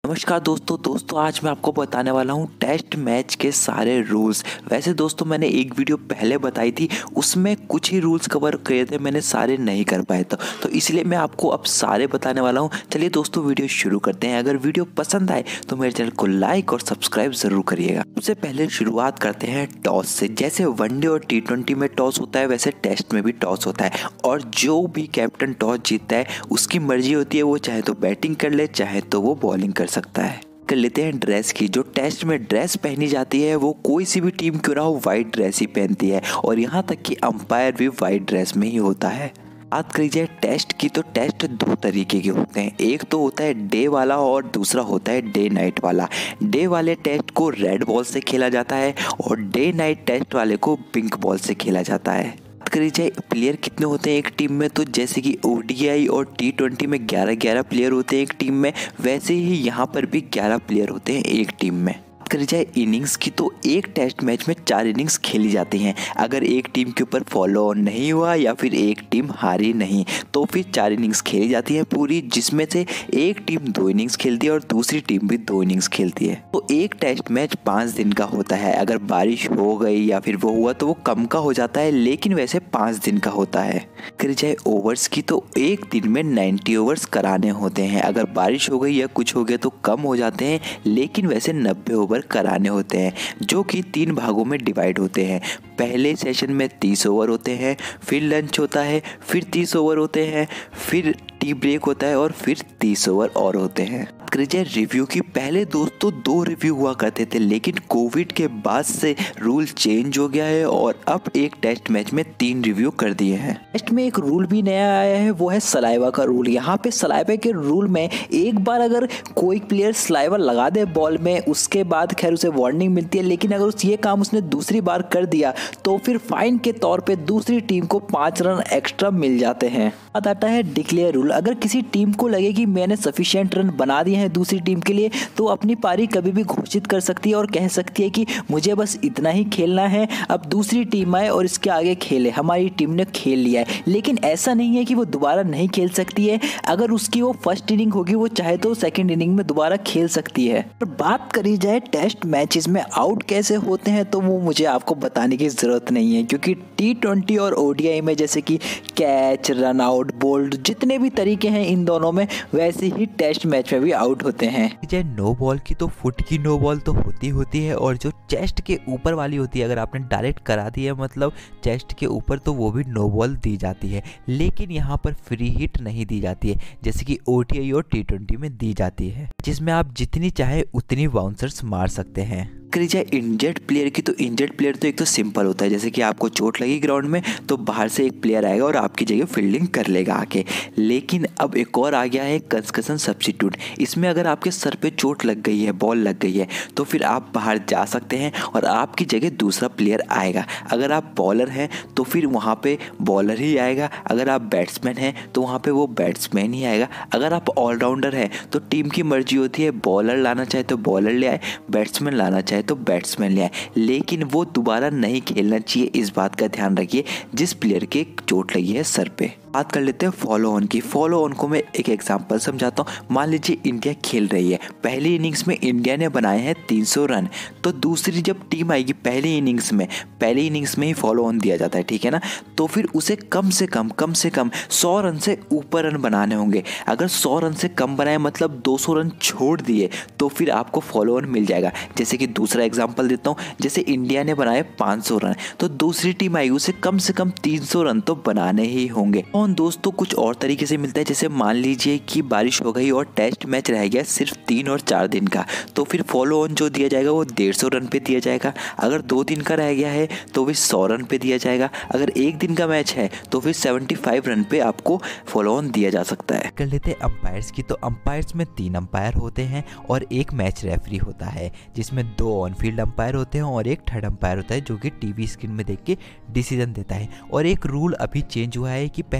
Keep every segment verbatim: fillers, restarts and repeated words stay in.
नमस्कार दोस्तों दोस्तों आज मैं आपको बताने वाला हूँ टेस्ट मैच के सारे रूल्स। वैसे दोस्तों मैंने एक वीडियो पहले बताई थी, उसमें कुछ ही रूल्स कवर किए थे, मैंने सारे नहीं कर पाए था, तो इसलिए मैं आपको अब सारे बताने वाला हूँ। चलिए दोस्तों वीडियो शुरू करते हैं। अगर वीडियो पसंद आए तो मेरे चैनल को लाइक और सब्सक्राइब जरूर करिएगा। सबसे पहले शुरुआत करते हैं टॉस से। जैसे वनडे और टी ट्वेंटी में टॉस होता है, वैसे टेस्ट में भी टॉस होता है, और जो भी कैप्टन टॉस जीतता है उसकी मर्जी होती है, वो चाहे तो बैटिंग कर ले चाहे तो वो बॉलिंग कर सकता है। कर लेते हैं ड्रेस की। जो टेस्ट में ड्रेस पहनी जाती है वो कोई सी भी टीम क्यों ना हो वाइट ड्रेस ही पहनती है, और यहाँ तक कि अंपायर भी वाइट ड्रेस में ही होता है। बात करी जाए टेस्ट की तो टेस्ट दो तरीके के होते हैं, एक तो होता है डे वाला और दूसरा होता है डे नाइट वाला। डे वाले टेस्ट को रेड बॉल से खेला जाता है और डे नाइट टेस्ट वाले को पिंक बॉल से खेला जाता है। बात करी जाए प्लेयर कितने होते हैं एक टीम में, तो जैसे कि ओडीआई और टी ट्वेंटी में ग्यारह ग्यारह प्लेयर होते हैं एक टीम में, वैसे ही यहाँ पर भी ग्यारह प्लेयर होते हैं एक टीम में। बात करी जाए इनिंग्स की तो एक टेस्ट मैच में चार इनिंग्स खेली जाती हैं। अगर एक टीम के ऊपर फॉलो ऑन नहीं हुआ या फिर एक टीम हारी नहीं तो फिर चार इनिंग्स खेली जाती हैं पूरी, जिसमें से एक टीम दो इनिंग्स खेलती है और दूसरी टीम भी दो इनिंग्स खेलती है। तो एक टेस्ट मैच पाँच दिन का होता है। अगर बारिश हो गई या फिर वो हुआ तो वो कम का हो जाता है, लेकिन वैसे पाँच दिन का होता है। करी जाए ओवर्स की तो एक दिन में नब्बे ओवर्स कराने होते हैं। अगर बारिश हो गई या कुछ हो गया तो कम हो जाते हैं, लेकिन वैसे नब्बे ओवर कराने होते हैं, जो कि तीन भागों में डिवाइड होते हैं। पहले सेशन में तीस ओवर होते हैं, फिर लंच होता है, फिर तीस ओवर होते हैं, फिर टी ब्रेक होता है और फिर तीस ओवर और होते हैं। करिए रिव्यू की। पहले दोस्तों दो रिव्यू हुआ करते थे, लेकिन कोविड के बाद से रूल चेंज हो गया है और अब एक टेस्ट मैच में तीन रिव्यू कर दिए हैं। टेस्ट में एक रूल भी नया आया है, वो है सलाइवा का रूल। यहाँ पे सलाइवा के रूल में एक बार अगर कोई प्लेयर सलाइवा लगा दे बॉल में, उसके बाद खैर उसे वार्निंग मिलती है, लेकिन अगर उस ये काम उसने दूसरी बार कर दिया तो फिर फाइन के तौर पे दूसरी टीम को पाँच रन एक्स्ट्रा मिल जाते हैं। बात आता है डिक्लेयर रूल। अगर किसी टीम को लगे कि मैंने सफिशिएंट रन बना दिए हैं दूसरी टीम के लिए, तो अपनी पारी कभी भी घोषित कर सकती है और कह सकती है कि मुझे बस इतना ही खेलना है, अब दूसरी टीम आए और इसके आगे खेले, हमारी टीम ने खेल लिया है। लेकिन ऐसा नहीं है कि वो दोबारा नहीं खेल सकती है। अगर उसकी वो फर्स्ट इनिंग होगी, वो चाहे तो सेकेंड इनिंग में दोबारा खेल सकती है। और बात करी जाए टेस्ट मैचेस में आउट कैसे होते हैं, तो वो मुझे आपको बताने की जरूरत नहीं है, क्योंकि टी ट्वेंटी और ओडीआई में जैसे कि कैच, रन आउट, बोल्ड, जितने भी तरीके हैं इन दोनों में, वैसे ही टेस्ट मैच में भी आउट होते हैं। जैसे नो बॉल की तो फुट की नो बॉल तो होती होती है, और जो चेस्ट के ऊपर वाली होती है, अगर आपने डायरेक्ट करा दी है मतलब चेस्ट के ऊपर, तो वो भी नो बॉल दी जाती है। लेकिन यहाँ पर फ्री हिट नहीं दी जाती है, जैसे कि ओडीआई और टी ट्वेंटी में दी जाती है, जिसमें आप जितनी चाहे उतनी बाउंसर्स मार सकते हैं। करी जाए इंजर्ड प्लेयर की तो इंजर्ड प्लेयर तो एक तो सिंपल होता है, जैसे कि आपको चोट लगी ग्राउंड में तो बाहर से एक प्लेयर आएगा और आपकी जगह फील्डिंग कर लेगा आके। लेकिन अब एक और आ गया है कंकशन सब्स्टिट्यूट। इसमें अगर आपके सर पे चोट लग गई है, बॉल लग गई है, तो फिर आप बाहर जा सकते हैं और आपकी जगह दूसरा प्लेयर आएगा। अगर आप बॉलर हैं तो फिर वहाँ पे बॉलर ही आएगा, अगर आप बैट्समैन हैं तो वहाँ पे वो बैट्समैन ही आएगा। अगर आप ऑलराउंडर हैं तो टीम की मर्जी होती है, बॉलर लाना चाहे तो बॉलर ले आए, बैट्समैन लाना चाहे तो बैट्समैन ले आए, लेकिन वो दोबारा नहीं खेलना चाहिए। इस बात का ध्यान रखिए जिस प्लेयर के चोट लगी है सर पे। बात कर लेते हैं फॉलो ऑन की। फॉलो ऑन को मैं एक एग्जांपल समझाता हूँ। मान लीजिए इंडिया खेल रही है, पहली इनिंग्स में इंडिया ने बनाए हैं तीन सौ रन, तो दूसरी जब टीम आएगी पहली इनिंग्स में, पहली इनिंग्स में ही फॉलो ऑन दिया जाता है, ठीक है ना, तो फिर उसे कम से कम कम से कम सौ रन से ऊपर रन बनाने होंगे। अगर सौ रन से कम बनाए मतलब दो सौ रन छोड़ दिए, तो फिर आपको फॉलो ऑन मिल जाएगा। जैसे कि दूसरा एग्जाम्पल देता हूँ, जैसे इंडिया ने बनाए पाँच सौ रन, तो दूसरी टीम आई उसे कम से कम तीन सौ रन तो बनाने ही होंगे। और दोस्तों कुछ और तरीके से मिलता है, जैसे मान लीजिए कि बारिश हो गई और टेस्ट मैच रह गया सिर्फ तीन और चार दिन का, तो फिर फॉलो ऑन जो दिया जाएगा वो डेढ़ सौ रन पे दिया जाएगा। अगर दो दिन का रह गया है तो फिर सौ रन पे दिया जाएगा। अगर एक दिन का मैच है तो फिर पचहत्तर रन पे आपको फॉलो ऑन दिया जा सकता है। कर लेते हैं अंपायर्स की। तो अंपायर्स में तीन अंपायर होते हैं और एक मैच रेफरी होता है, जिसमें दो ऑन फील्ड अंपायर होते हैं और एक थर्ड अंपायर होता है, जो कि टीवी स्क्रीन में देख के डिसीजन देता है। और एक रूल अभी चेंज हुआ है कि पहले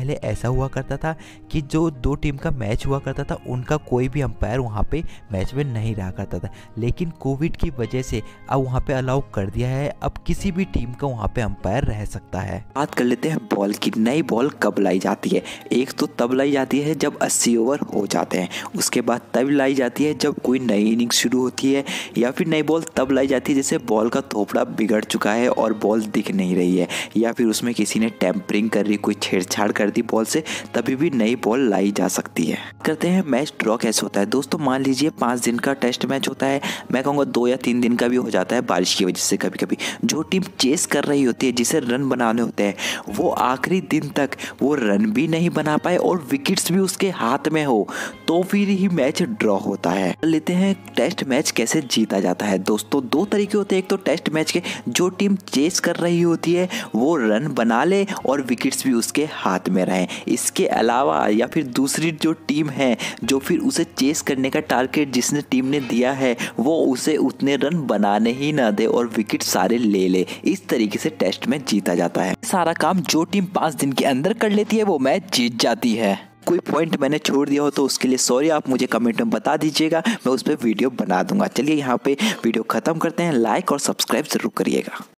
पहले ऐसा हुआ करता था कि जो दो टीम का मैच हुआ करता था उनका कोई भी अंपायर वहाँ पे मैच में नहीं रहा करता था, लेकिन कोविड की वजह से अब वहाँ पे अलाउ कर दिया है, अब किसी भी टीम का वहाँ पे अंपायर रह सकता है। बात कर लेते हैं बॉल की। नई बॉल कब लाई जाती है? एक तो तब लाई जाती है जब अस्सी ओवर हो जाते हैं, उसके बाद तब लाई जाती है जब कोई नई इनिंग शुरू होती है, या फिर नई बॉल तब लाई जाती है जैसे बॉल का थोपड़ा बिगड़ चुका है और बॉल दिख नहीं रही है, या फिर उसमें किसी ने टेम्परिंग कर रही, कोई छेड़छाड़ कर दी बॉल से, तभी भी नई बॉल लाई जा सकती है। करते हैं मैच ड्रॉ कैसे होता है। दोस्तों मान लीजिए पाँच दिन का टेस्ट मैच होता है, मैं कहूँगा दो या तीन दिन का भी हो जाता है बारिश की वजह से कभी कभी। जो टीम चेस कर रही होती है, जिसे रन बनाने होते हैं, वो आखिरी दिन तक वो रन भी नहीं बना पाए और विकेट्स भी उसके हाथ में हो, तो फिर ही मैच ड्रॉ होता है। लेते हैं टेस्ट मैच कैसे जीता जाता है। दोस्तों दो तरीके होते हैं, एक तो टेस्ट मैच के जो टीम चेस कर रही होती है वो रन बना ले और विकेट्स भी उसके हाथ में रहें। इसके अलावा या फिर दूसरी जो टीम है जो फिर उसे चेस करने का टारगेट जिसने टीम ने दिया है वो उसे उतने रन बनाने ही ना दे और विकेट सारे ले ले। इस तरीके से टेस्ट मैच जीता जाता है। सारा काम जो टीम पाँच दिन के अंदर कर लेती है वो मैच जीत जाती है। कोई पॉइंट मैंने छोड़ दिया हो तो उसके लिए सॉरी, आप मुझे कमेंट में बता दीजिएगा, मैं उस पर वीडियो बना दूंगा। चलिए यहाँ पे वीडियो ख़त्म करते हैं, लाइक और सब्सक्राइब ज़रूर करिएगा।